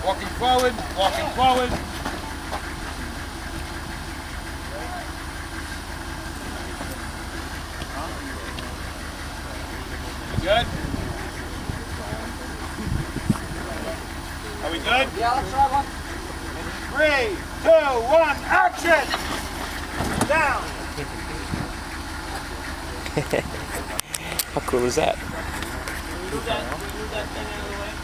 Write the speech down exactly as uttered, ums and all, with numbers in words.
Walking forward, walking forward. You good? Are we good? Yeah, let's try one. Three, two, one, action! Down! How cool is that? Move that, move that thing out of the way.